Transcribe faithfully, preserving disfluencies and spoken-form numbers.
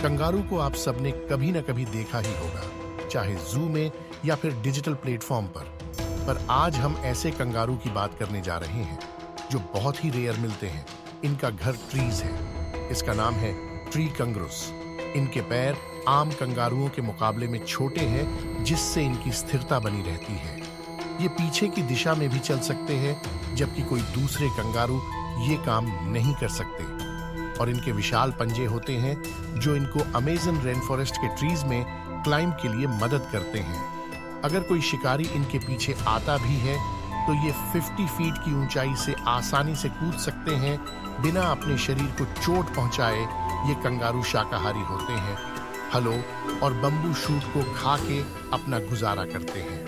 Kangaroo को आप सबने कभी न कभी देखा ही होगा, चाहे जू में या फिर डिजिटल प्लेटफॉर्म पर। पर आज हम ऐसे कंगारू की बात करने जा रहे हैं जो बहुत ही रेयर मिलते हैं। इनका घर ट्रीज है। इसका नाम है ट्री कंगरूस। इनके पैर आम कंगारुओं के मुकाबले में छोटे हैं, जिससे इनकी स्थिरता बनी रहती है। ये पीछे की दिशा में भी चल सकते हैं, जबकि कोई दूसरे कंगारू ये काम नहीं कर सकते। और इनके विशाल पंजे होते हैं जो इनको अमेज़न रेन फॉरेस्ट के ट्रीज में क्लाइंब के लिए मदद करते हैं। अगर कोई शिकारी इनके पीछे आता भी है तो ये पचास फीट की ऊंचाई से आसानी से कूद सकते हैं बिना अपने शरीर को चोट पहुंचाए। ये कंगारू शाकाहारी होते हैं, फलों और बम्बू शूट को खा के अपना गुजारा करते हैं।